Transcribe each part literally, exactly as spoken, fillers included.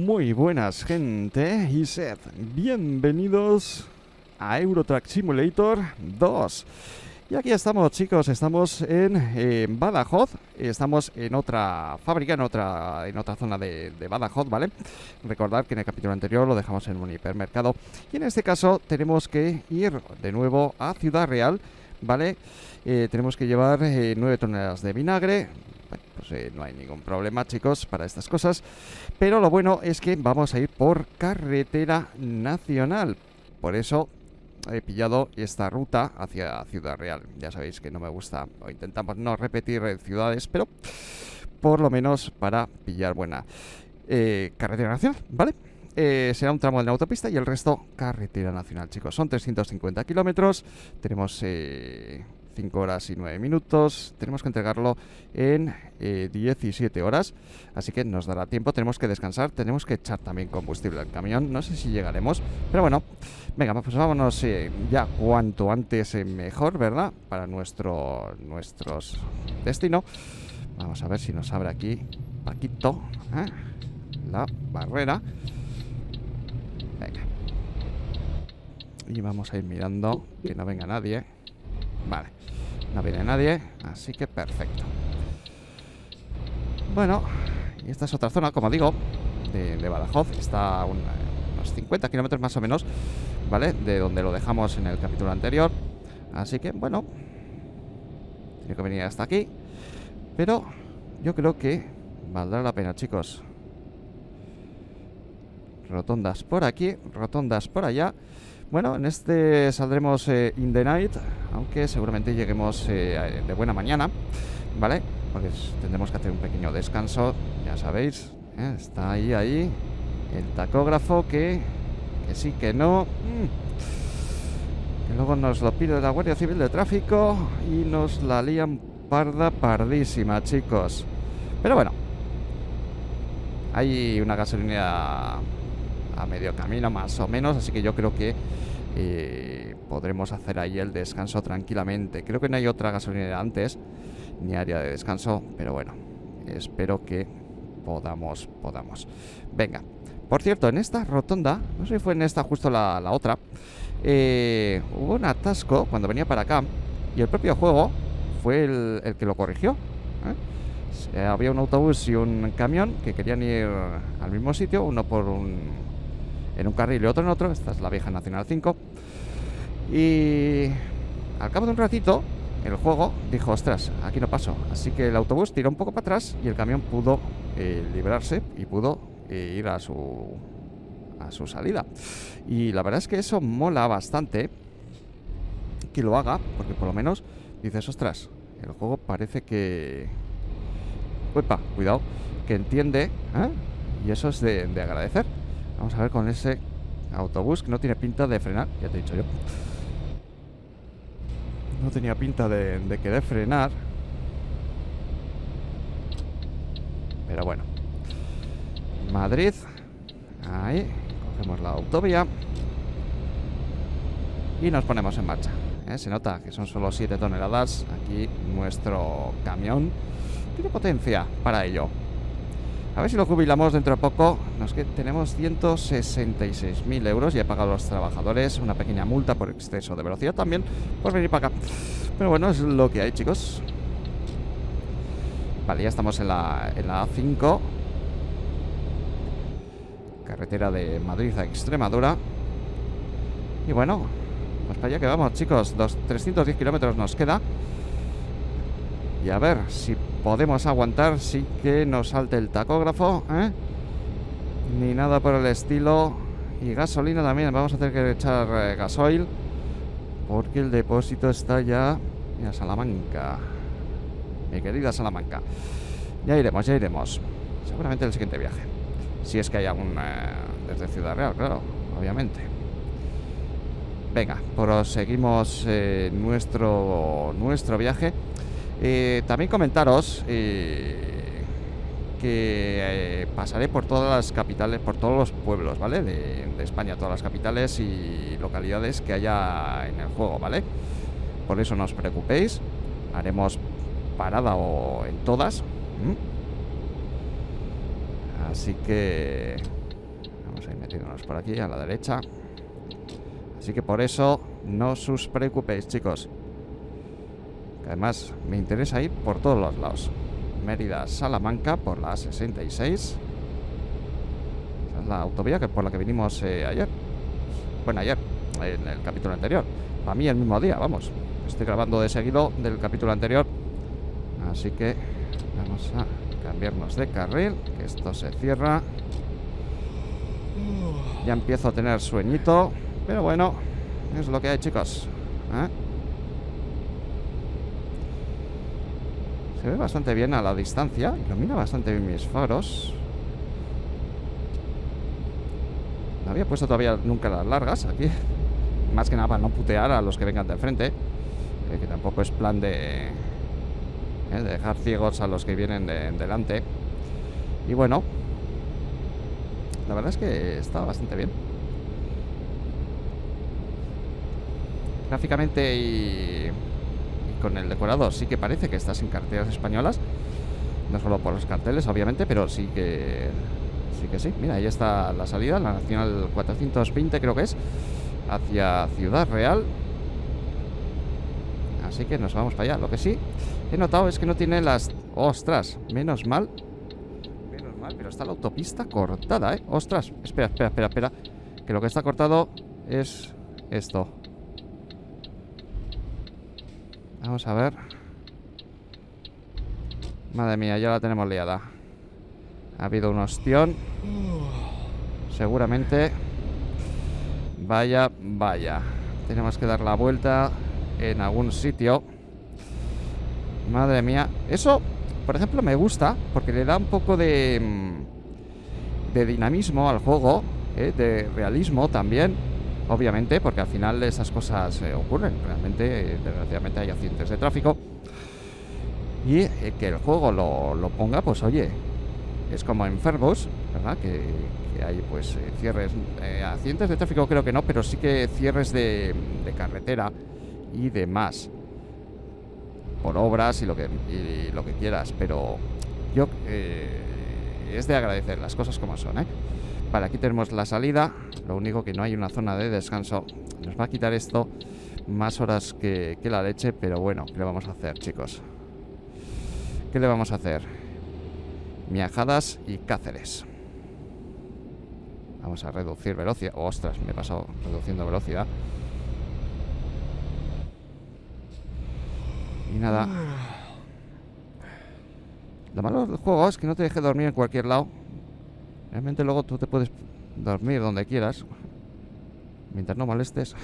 Muy buenas, gente, y sed bienvenidos a Euro Truck Simulator dos. Y aquí estamos, chicos, estamos en eh, Badajoz. Estamos en otra fábrica, en otra, en otra zona de, de Badajoz, ¿vale? Recordad que en el capítulo anterior lo dejamos en un hipermercado. Y en este caso tenemos que ir de nuevo a Ciudad Real, ¿vale? Eh, tenemos que llevar eh, nueve toneladas de vinagre. Bueno, pues eh, no hay ningún problema, chicos, para estas cosas. Pero lo bueno es que vamos a ir por carretera nacional. Por eso he pillado esta ruta hacia Ciudad Real. Ya sabéis que no me gusta, o intentamos no repetir ciudades, pero por lo menos para pillar buena eh, carretera nacional, ¿vale? Eh, será un tramo de la autopista y el resto carretera nacional, chicos. Son trescientos cincuenta kilómetros. Tenemos eh, cinco horas y nueve minutos. Tenemos que entregarlo en eh, diecisiete horas. Así que nos dará tiempo. Tenemos que descansar. Tenemos que echar también combustible al camión. No sé si llegaremos, pero bueno. Venga, pues vámonos eh, ya cuanto antes eh, mejor, ¿verdad? Para nuestro nuestros destino. Vamos a ver si nos abre aquí Paquito, ¿eh? La barrera. Venga. Y vamos a ir mirando que no venga nadie. Vale, no viene nadie, así que perfecto. Bueno, y esta es otra zona, como digo, de, de Badajoz. Está a un, unos cincuenta kilómetros más o menos, ¿vale? De donde lo dejamos en el capítulo anterior. Así que, bueno, tiene que venir hasta aquí. Pero yo creo que valdrá la pena, chicos. Rotondas por aquí, rotondas por allá. Bueno, en este saldremos eh, in the night, aunque seguramente lleguemos eh, de buena mañana, ¿vale? Porque tendremos que hacer un pequeño descanso, ya sabéis, ¿eh? Está ahí, ahí, el tacógrafo que, que sí, que no, mm. que luego nos lo pide la Guardia Civil de Tráfico y nos la lían parda, pardísima, chicos. Pero bueno, hay una gasolinera a medio camino más o menos, así que yo creo que eh, podremos hacer ahí el descanso tranquilamente. Creo que no hay otra gasolinera antes ni área de descanso, pero bueno, espero que podamos, podamos. Venga, por cierto, en esta rotonda, no sé si fue en esta justo la, la otra, eh, hubo un atasco cuando venía para acá y el propio juego fue el, el que lo corrigió, ¿eh? Había un autobús y un camión que querían ir al mismo sitio, uno por un en un carril y otro en otro. Esta es la vieja Nacional cinco. Y al cabo de un ratito el juego dijo, ostras, aquí no paso. Así que el autobús tiró un poco para atrás y el camión pudo eh, librarse y pudo eh, ir a su a su salida. Y la verdad es que eso mola bastante que lo haga, porque por lo menos dices, ostras, el juego parece que... Uepa, cuidado, que entiende, ¿eh? Y eso es de, de agradecer. Vamos a ver con ese autobús que no tiene pinta de frenar. Ya te he dicho yo. No tenía pinta de, de querer frenar. Pero bueno. Madrid. Ahí. Cogemos la autovía. Y nos ponemos en marcha. ¿Eh? Se nota que son solo siete toneladas. Aquí nuestro camión tiene potencia para ello. A ver si lo jubilamos dentro de poco. Nos que tenemos ciento sesenta y seis mil euros y he pagado a los trabajadores una pequeña multa por exceso de velocidad también por venir para acá. Pero bueno, es lo que hay, chicos. Vale, ya estamos en la, en la A cinco. Carretera de Madrid a Extremadura. Y bueno, pues para allá que vamos, chicos. Dos, trescientos diez kilómetros nos queda. Y a ver si podemos aguantar sin que nos salte el tacógrafo, ¿eh? Ni nada por el estilo. Y gasolina también. Vamos a tener que echar eh, gasoil, porque el depósito está ya... Mira, Salamanca. Mi querida Salamanca. Ya iremos, ya iremos. Seguramente el siguiente viaje. Si es que hay algún... Eh, desde Ciudad Real, claro, obviamente. Venga, proseguimos eh, nuestro, nuestro viaje. Eh, también comentaros eh, que eh, pasaré por todas las capitales, por todos los pueblos, ¿vale? De, de España, todas las capitales y localidades que haya en el juego, ¿vale? Por eso no os preocupéis, haremos parada o en todas. ¿Mm? Así que Vamos a ir metiéndonos por aquí, a la derecha. Así que por eso no os preocupéis, chicos. Que además me interesa ir por todos los lados. Mérida-Salamanca por la A sesenta y seis. Esa es la autovía que por la que vinimos eh, ayer. Bueno, ayer, en el capítulo anterior. Para mí el mismo día, vamos. Estoy grabando de seguido del capítulo anterior. Así que vamos a cambiarnos de carril, que esto se cierra. Ya empiezo a tener sueñito, pero bueno, es lo que hay, chicos. ¿Eh? Se ve bastante bien a la distancia. Ilumina bastante bien mis faros. No había puesto todavía nunca las largas aquí. Más que nada para no putear a los que vengan de frente. Eh, que tampoco es plan de, eh, de dejar ciegos a los que vienen de, delante. Y bueno, la verdad es que está bastante bien. Gráficamente y, y con el decorado sí que parece que estás en carreteras españolas. No solo por los carteles, obviamente, pero sí que sí que sí. Mira, ahí está la salida, la Nacional cuatrocientos veinte creo que es, hacia Ciudad Real. Así que nos vamos para allá. Lo que sí he notado es que no tiene las... ¡Ostras! Menos mal. Menos mal, pero está la autopista cortada, ¿eh? ¡Ostras! Espera, espera, espera, espera. Que lo que está cortado es esto. Vamos a ver. Madre mía, ya la tenemos liada. Ha habido un ostión. Seguramente. Vaya, vaya. Tenemos que dar la vuelta en algún sitio. Madre mía. Eso, por ejemplo, me gusta, porque le da un poco de de dinamismo al juego, ¿eh? De realismo también, obviamente, porque al final esas cosas eh, ocurren. Realmente, eh, desgraciadamente hay accidentes de tráfico. Y eh, que el juego lo, lo ponga, pues oye, es como en Fergus, ¿verdad? Que, que hay pues eh, cierres, eh, accidentes de tráfico creo que no, pero sí que cierres de, de carretera y demás, por obras y lo que, y lo que quieras. Pero yo eh, es de agradecer las cosas como son, ¿eh? Vale, aquí tenemos la salida. Lo único que no hay una zona de descanso. Nos va a quitar esto más horas que, que la leche, pero bueno, ¿qué le vamos a hacer, chicos? ¿Qué le vamos a hacer? Miajadas y Cáceres. Vamos a reducir velocidad. ¡Ostras! Me he pasado reduciendo velocidad. Y nada. Lo malo del juego es que no te deje dormir en cualquier lado. Realmente luego tú te puedes dormir donde quieras, mientras no molestes.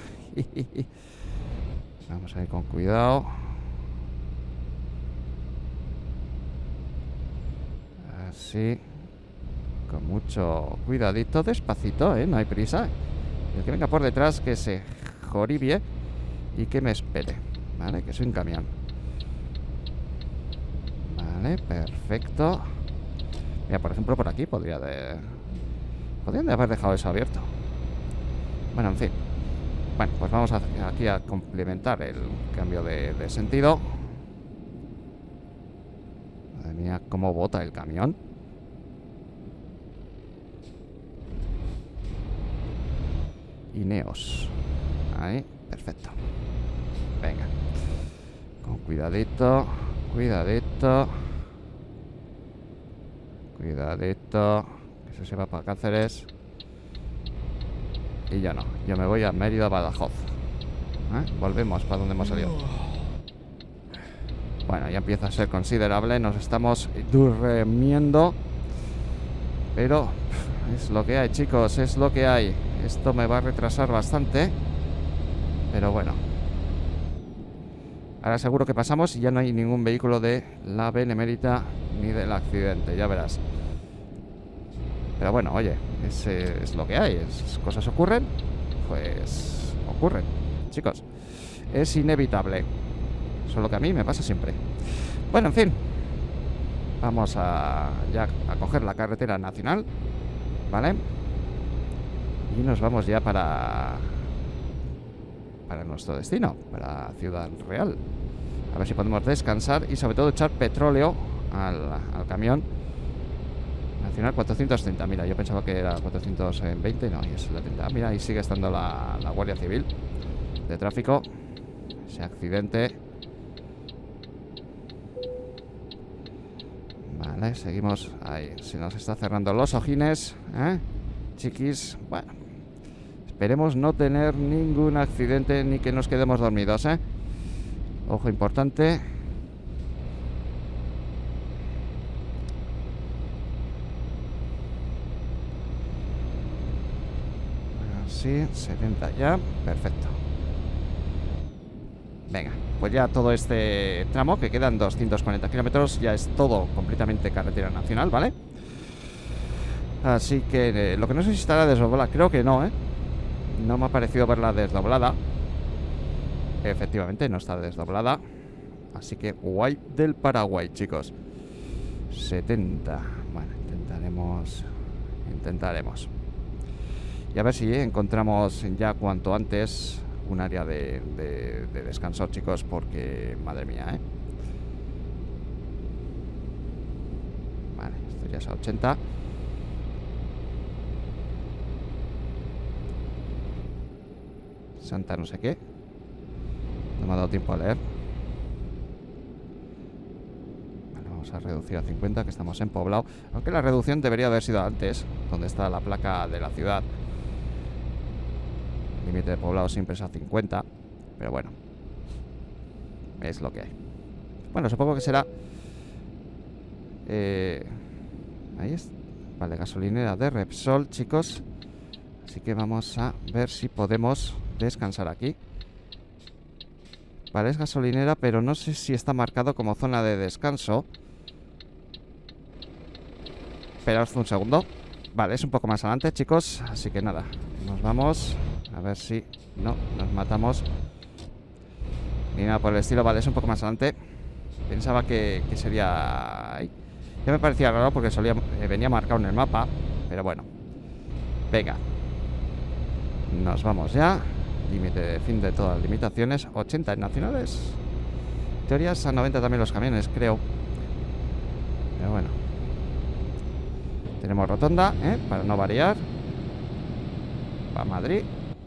Vamos a ir con cuidado. Así. Con mucho cuidadito, despacito, ¿eh? No hay prisa. El que venga por detrás que se joribie y que me espere, ¿vale? Que soy un camión. Vale, perfecto. Mira, por ejemplo, por aquí podría de... podrían de haber dejado eso abierto. Bueno, en fin. Bueno, pues vamos a, aquí a complementar el cambio de, de sentido. Madre mía, cómo bota el camión. Ineos. Ahí, perfecto. Venga. Con cuidadito, cuidadito. Cuidadito. Que se va para Cáceres. Y yo no, yo me voy a Mérida, Badajoz. ¿Eh? Volvemos para donde hemos salido. Bueno, ya empieza a ser considerable. Nos estamos durmiendo. Pero es lo que hay, chicos, es lo que hay. Esto me va a retrasar bastante, pero bueno. Ahora seguro que pasamos y ya no hay ningún vehículo de la Benemérita ni del accidente, ya verás. Pero bueno, oye, es, es lo que hay. Es, cosas ocurren, pues ocurren, chicos. Es inevitable. Solo que a mí me pasa siempre. Bueno, en fin. Vamos a ya a coger la carretera nacional, ¿vale? Y nos vamos ya para para nuestro destino, para Ciudad Real. A ver si podemos descansar y sobre todo echar petróleo al, al camión, Nacional cuatrocientos treinta. Mira, yo pensaba que era cuatrocientos veinte. No, y es setenta. Mira, ahí sigue estando la, la Guardia Civil de Tráfico. Ese accidente. Vale, seguimos. Ahí, se nos está cerrando los ojines, ¿eh? Chiquis, bueno, esperemos no tener ningún accidente ni que nos quedemos dormidos, ¿eh? Ojo importante. Así, setenta ya, perfecto. Venga, pues ya todo este tramo, que quedan doscientos cuarenta kilómetros, ya es todo completamente carretera nacional, ¿vale? Así que eh, lo que no sé si estará desdoblada, creo que no, ¿eh? No me ha parecido verla desdoblada. Efectivamente, no está desdoblada. Así que guay del Paraguay, chicos. setenta. Bueno, intentaremos... Intentaremos. Y a ver si encontramos ya cuanto antes un área de, de, de descanso, chicos, porque, madre mía, ¿eh? Vale, esto ya es a ochenta. Santa no sé qué. No me ha dado tiempo a leer. Vale, vamos a reducir a cincuenta, que estamos en Poblado. Aunque la reducción debería haber sido antes, donde está la placa de la ciudad. El límite de Poblado siempre es a cincuenta. Pero bueno, es lo que hay. Bueno, supongo que será eh, ahí es. Vale, gasolinera de Repsol, chicos. Así que vamos a ver si podemos descansar aquí. Vale, es gasolinera, pero no sé si está marcado como zona de descanso. Esperaos un segundo. Vale, es un poco más adelante, chicos. Así que nada, nos vamos. A ver si no nos matamos ni nada por el estilo. Vale, es un poco más adelante. Pensaba que, que sería ahí. Ya me parecía raro porque solía, eh, venía marcado en el mapa. Pero bueno, venga, nos vamos ya. Límite de fin de todas las limitaciones. ochenta en nacionales. En teoría es a noventa también los camiones, creo. Pero bueno, tenemos rotonda, ¿eh? Para no variar. Para Madrid.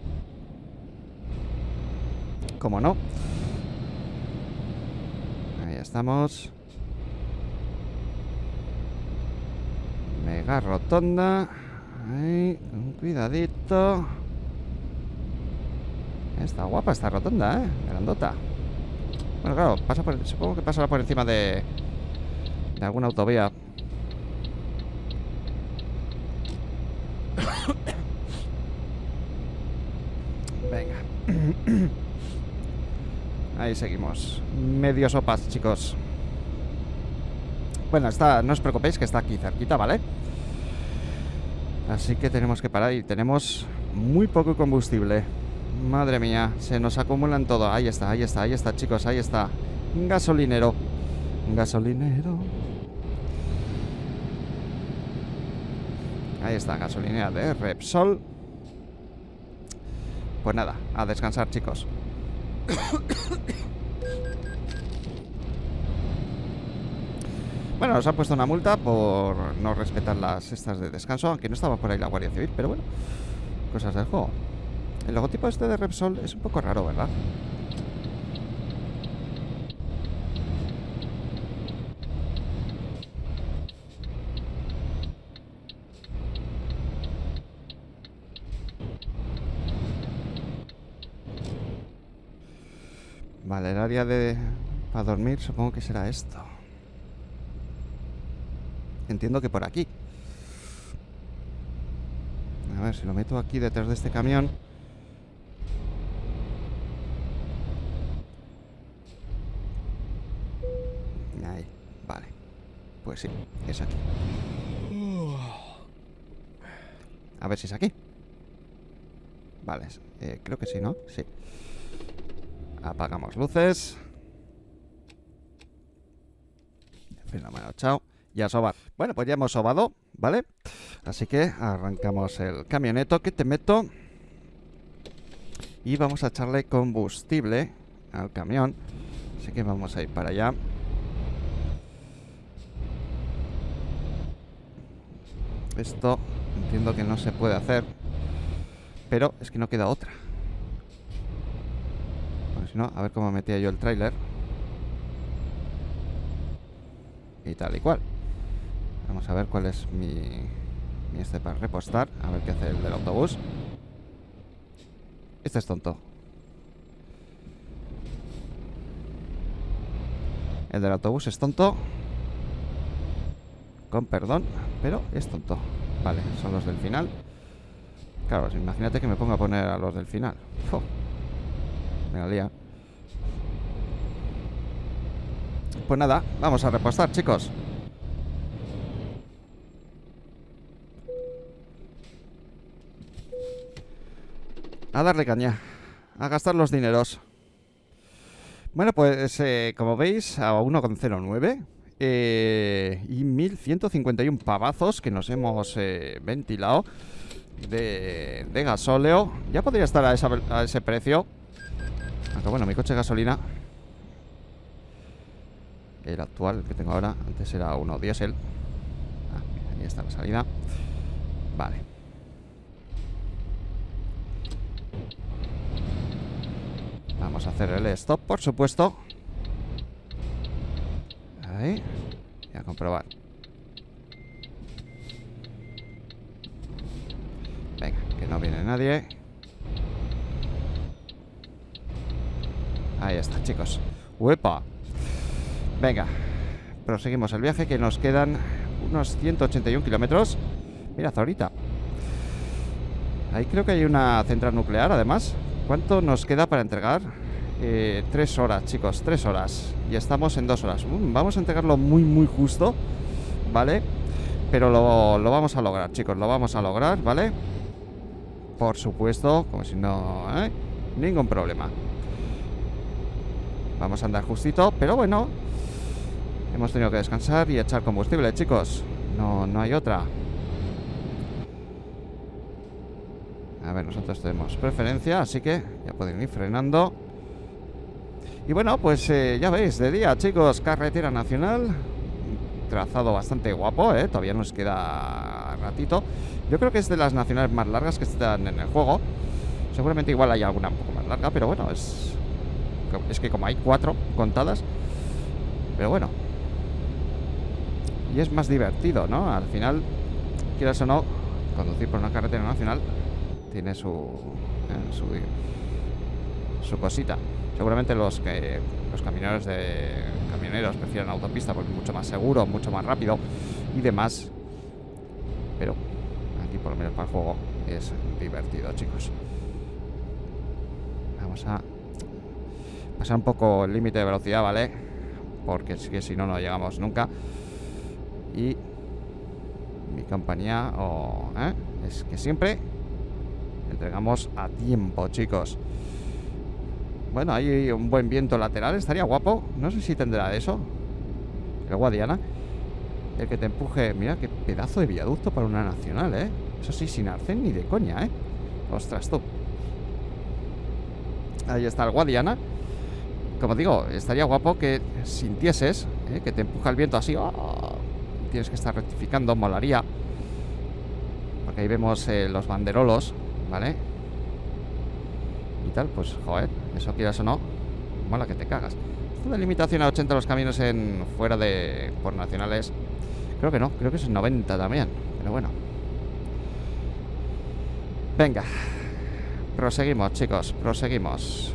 ¿Cómo no? Ahí estamos. Mega rotonda. Ahí, con cuidadito. Está guapa esta rotonda, ¿eh? Grandota. Bueno, claro, pasa por, supongo que pasará por encima de de alguna autovía. Venga. Ahí seguimos. Medio sopas, chicos. Bueno, está, no os preocupéis que está aquí cerquita, ¿vale? Así que tenemos que parar y tenemos muy poco combustible. Madre mía, se nos acumulan todo. Ahí está, ahí está, ahí está, chicos, ahí está. Gasolinero. Gasolinero. Ahí está, gasolinera de Repsol. Pues nada, a descansar, chicos. Bueno, nos han puesto una multa por no respetar las estas de descanso, aunque no estaba por ahí la Guardia Civil, pero bueno, cosas del juego. El logotipo este de Repsol es un poco raro, ¿verdad? Vale, el área de... para dormir supongo que será esto. Entiendo que por aquí. A ver, si lo meto aquí detrás de este camión. Ahí, vale. Pues sí, es aquí. A ver si es aquí. Vale, eh, creo que sí, ¿no? Sí. Apagamos luces. Fenómeno, chao. Y a sobar. Bueno, pues ya hemos sobado, ¿vale? Así que arrancamos el camioneto que te meto. Y vamos a echarle combustible al camión. Así que vamos a ir para allá. Esto entiendo que no se puede hacer, pero es que no queda otra. Bueno, si no, a ver cómo metía yo el tráiler. Y tal y cual. Vamos a ver cuál es mi, mi este para repostar. A ver qué hace el del autobús. Este es tonto. El del autobús es tonto. Con perdón, pero es tonto. Vale, son los del final. Claro, imagínate que me ponga a poner a los del final. ¡Fo! Me la lía. Pues nada, vamos a repostar, chicos. A darle caña. A gastar los dineros. Bueno, pues eh, como veis, a uno coma cero nueve. Eh, y mil ciento cincuenta y uno pavazos que nos hemos eh, ventilado de, de gasóleo. Ya podría estar a, esa, a ese precio. Aunque bueno, mi coche de gasolina, el actual que tengo ahora, antes era uno diésel. Ah, ahí está la salida. Vale. Vamos a hacer el stop, por supuesto. Ahí. Y a comprobar. Venga, que no viene nadie. Ahí está, chicos. ¡Uepa! Venga, proseguimos el viaje, que nos quedan unos ciento ochenta y uno kilómetros. Mirad ahorita. Ahí creo que hay una central nuclear, además. ¿Cuánto nos queda para entregar? Eh, tres horas, chicos, tres horas. Y estamos en dos horas. Mm, vamos a entregarlo muy, muy justo, ¿vale? Pero lo, lo vamos a lograr, chicos. Lo vamos a lograr, ¿vale? Por supuesto, como si no... ¿eh? Ningún problema. Vamos a andar justito, pero bueno, hemos tenido que descansar y echar combustible, chicos. No, no hay otra. A ver, nosotros tenemos preferencia, así que ya pueden ir frenando. Y bueno, pues eh, ya veis, de día, chicos, carretera nacional. Trazado bastante guapo, ¿eh? Todavía nos queda ratito. Yo creo que es de las nacionales más largas que están en el juego. Seguramente igual hay alguna un poco más larga, pero bueno, es... Es que como hay cuatro contadas. Pero bueno. Y es más divertido, ¿no? Al final, quieras o no, conducir por una carretera nacional tiene su... Eh, su, su cosita. Seguramente los que los camioneros de camioneros prefieren autopista porque es mucho más seguro, mucho más rápido y demás. Pero aquí por lo menos para el juego es divertido, chicos. Vamos a pasar un poco el límite de velocidad, ¿vale? Porque es que si no, no llegamos nunca. Y mi compañía oh, ¿eh? es que siempre entregamos a tiempo, chicos. Bueno, hay un buen viento lateral, estaría guapo. No sé si tendrá eso el Guadiana, el que te empuje. Mira qué pedazo de viaducto para una nacional, ¿eh? Eso sí, sin arcén ni de coña, ¿eh? Ostras, tú. Ahí está el Guadiana. Como digo, estaría guapo que sintieses ¿eh? que te empuja el viento así. ¡Oh! Tienes que estar rectificando, molaría. Porque ahí vemos eh, los banderolos, ¿vale? Y tal, pues, joder, eso quieras o no, mola que te cagas. Esto de limitación a ochenta los caminos en fuera de... por nacionales, creo que no, creo que es noventa también. Pero bueno. Venga. Proseguimos, chicos, proseguimos.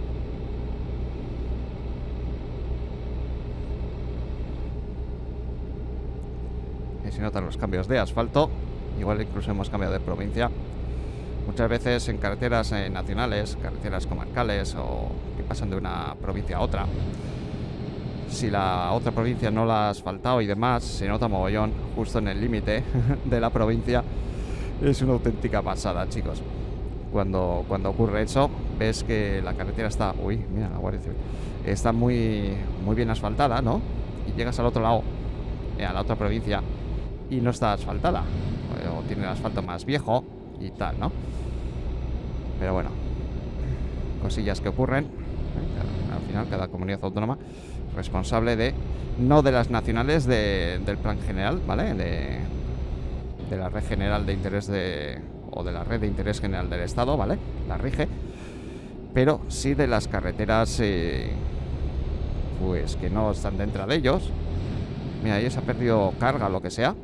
Y se notan los cambios de asfalto. Igual incluso hemos cambiado de provincia. Muchas veces en carreteras eh, nacionales, carreteras comarcales o que pasan de una provincia a otra, si la otra provincia no la ha asfaltado y demás, se nota mogollón justo en el límite de la provincia. Es una auténtica pasada, chicos. Cuando, cuando ocurre eso, ves que la carretera está... Uy, mira, la Guardia Civil. Está muy, muy bien asfaltada, ¿no? Y llegas al otro lado, eh, a la otra provincia, y no está asfaltada. O, o tiene el asfalto más viejo y tal, ¿no? Pero bueno, cosillas que ocurren. Al final, cada comunidad autónoma responsable de... no de las nacionales de, del plan general, ¿vale? De, de la red general de interés de... o de la red de interés general del Estado, ¿vale? La rige. Pero sí de las carreteras, eh, pues que no están dentro de ellos. Mira, ahí se ha perdido carga o lo que sea.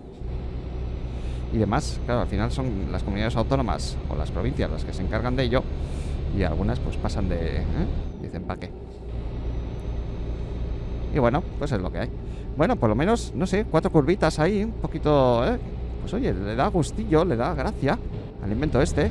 Y demás, claro, al final son las comunidades autónomas o las provincias las que se encargan de ello. Y algunas pues pasan de... ¿eh? Dicen, ¿pa' qué? Y bueno, pues es lo que hay. Bueno, por lo menos, no sé, cuatro curvitas ahí, un poquito, ¿eh? Pues oye, le da gustillo, le da gracia al invento este.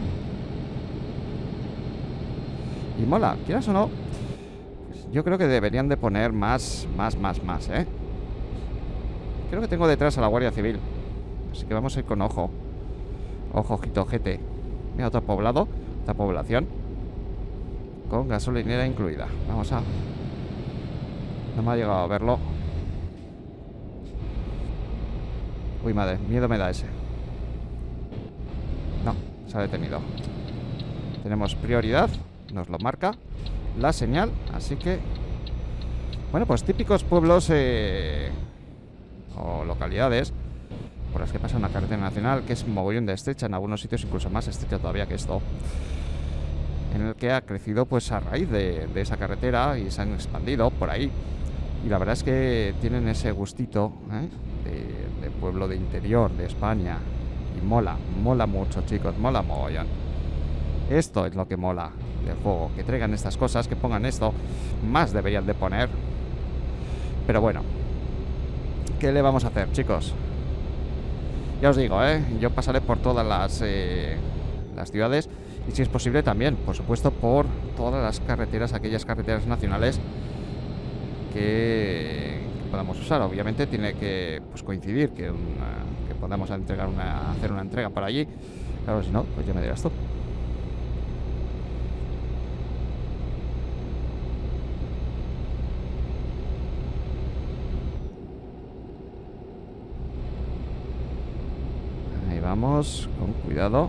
Y mola, quieras o no, pues yo creo que deberían de poner más, más, más, más, ¿eh? Creo que tengo detrás a la Guardia Civil. Así que vamos a ir con ojo. Ojo, ojito, ojete. Mira, otro poblado, otra población con gasolinera incluida. Vamos a... No me ha llegado a verlo. Uy, madre, miedo me da ese. No, se ha detenido. Tenemos prioridad, nos lo marca la señal, así que... Bueno, pues típicos pueblos eh, o localidades por las que pasa una carretera nacional, que es mogollón de estrecha, en algunos sitios incluso más estrecha todavía que esto, en el que ha crecido pues a raíz de, de esa carretera y se han expandido por ahí. Y la verdad es que tienen ese gustito, ¿eh? de, de pueblo de interior de España. Y mola, mola mucho, chicos, mola mogollón. Esto es lo que mola del juego, que traigan estas cosas, que pongan esto. Más deberían de poner. Pero bueno, ¿qué le vamos a hacer, chicos? Ya os digo, ¿eh? Yo pasaré por todas las, eh, las ciudades. Y si es posible también, por supuesto, por todas las carreteras, aquellas carreteras nacionales que, que podamos usar. Obviamente tiene que pues, coincidir que, una, que podamos entregar una, hacer una entrega por allí. Claro, si no, pues ya me dirás tú. Ahí vamos, con cuidado.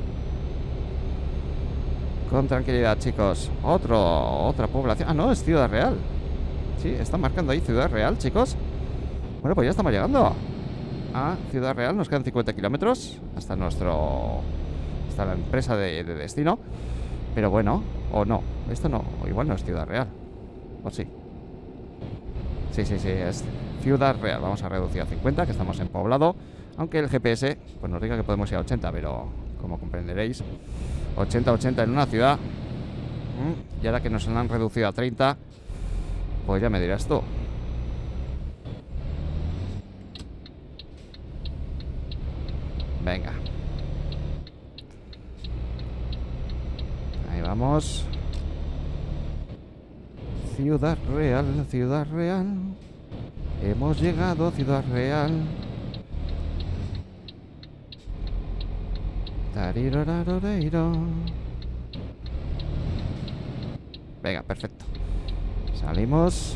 Con tranquilidad, chicos. Otro, otra población. Ah, no, es Ciudad Real. Sí, están marcando ahí Ciudad Real, chicos. Bueno, pues ya estamos llegando a Ciudad Real. Nos quedan cincuenta kilómetros hasta nuestro... hasta la empresa de, de destino. Pero bueno, o no. Esto no, o igual no es Ciudad Real. O sí. Sí, sí, sí, es Ciudad Real. Vamos a reducir a cincuenta, que estamos en poblado. Aunque el G P S pues nos diga que podemos ir a ochenta, pero como comprenderéis, ochenta, ochenta en una ciudad. Y ahora que nos han reducido a treinta, pues ya me dirás tú. Venga. Ahí vamos. Ciudad Real, Ciudad Real. Hemos llegado a Ciudad Real. Venga, perfecto. Salimos.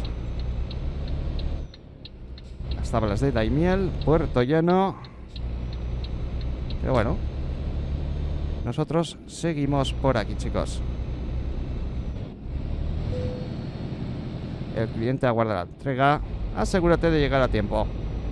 Las tablas de Daimiel, Puerto Llano. Pero bueno, nosotros seguimos por aquí, chicos. El cliente aguarda la entrega. Asegúrate de llegar a tiempo.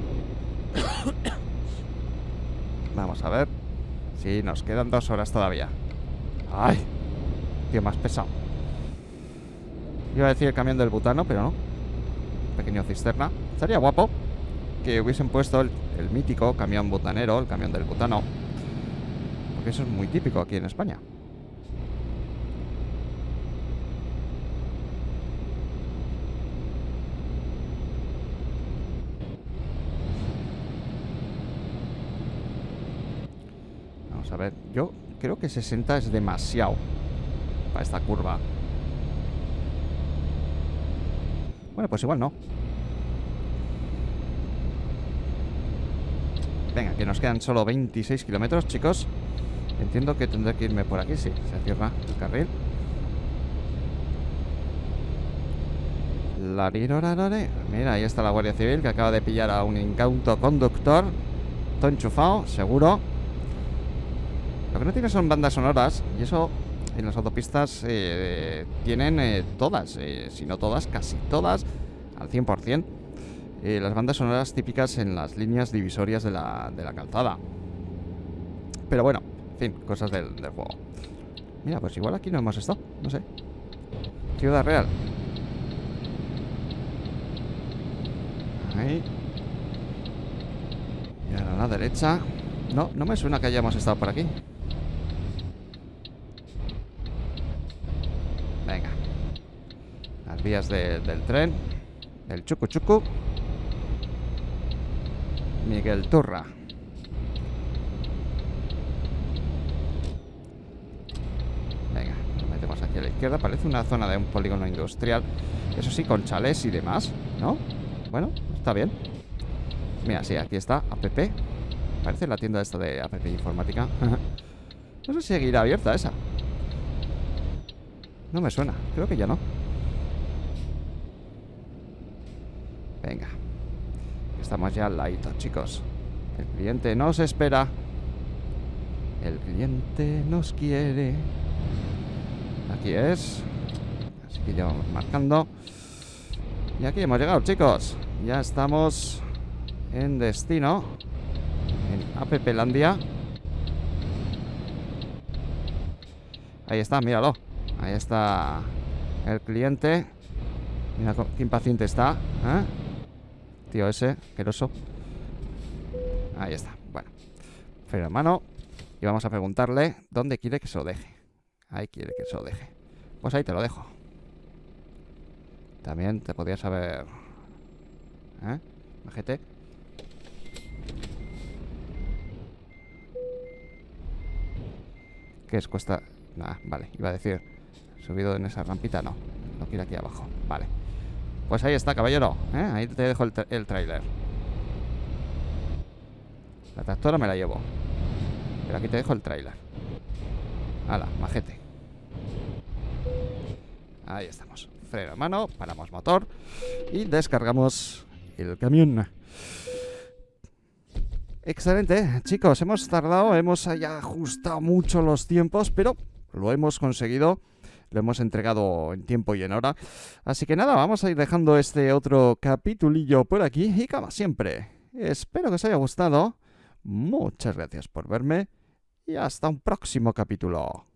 Vamos a ver. Sí, nos quedan dos horas todavía. Ay, tío, más pesado. Iba a decir el camión del butano, pero no. Pequeño cisterna. Estaría guapo que hubiesen puesto el, el mítico camión butanero, el camión del butano, porque eso es muy típico aquí en España. Vamos a ver, yo creo que sesenta es demasiado para esta curva. Bueno, pues igual no. Venga, que nos quedan solo veintiséis kilómetros, chicos. Entiendo que tendré que irme por aquí. Sí, se cierra el carril. Mira, ahí está la Guardia Civil, que acaba de pillar a un incauto conductor. Todo enchufado, seguro. Lo que no tiene son bandas sonoras. Y eso en las autopistas eh, tienen eh, todas, eh, si no todas, casi todas, al cien por cien. eh, las bandas sonoras típicas en las líneas divisorias de la, de la calzada. Pero bueno, en fin, cosas del, del juego. Mira, pues igual aquí no hemos estado, no sé. Ciudad Real. Ahí. Y ahora a la derecha. No, no me suena que hayamos estado por aquí. Venga. Las vías de, del tren. El Chucu Chucu. Miguel Turra. Venga, nos metemos aquí a la izquierda. Parece una zona de un polígono industrial. Eso sí, con chalés y demás, ¿no? Bueno, está bien. Mira, sí, aquí está, app. Parece la tienda esta de app informática. No sé si seguirá abierta esa. No me suena, creo que ya no. Venga. Estamos ya al ladito, chicos. El cliente nos espera. El cliente nos quiere. Aquí es. Así que ya vamos marcando. Y aquí hemos llegado, chicos. Ya estamos en destino. En Applandia. Ahí está, míralo. Ahí está el cliente. Mira qué impaciente está, ¿eh? Tío ese, asqueroso. Ahí está, bueno. Freno en mano. Y vamos a preguntarle dónde quiere que se lo deje. Ahí quiere que se lo deje. Pues ahí te lo dejo. También te podrías haber... ¿Eh? Majete. ¿Qué es? Cuesta... Nah, vale, iba a decir... Subido en esa rampita, no. Lo quiero aquí abajo, vale. Pues ahí está, caballero, ¿eh? Ahí te dejo el, tra el tráiler. La tractora me la llevo. Pero aquí te dejo el tráiler. Hala, majete. Ahí estamos. Freno en mano, paramos motor y descargamos el camión. Excelente, chicos, hemos tardado, hemos ya ajustado mucho los tiempos, pero lo hemos conseguido. Lo hemos entregado en tiempo y en hora. Así que nada, vamos a ir dejando este otro capitulillo por aquí. Y como siempre, espero que os haya gustado. Muchas gracias por verme. Y hasta un próximo capítulo.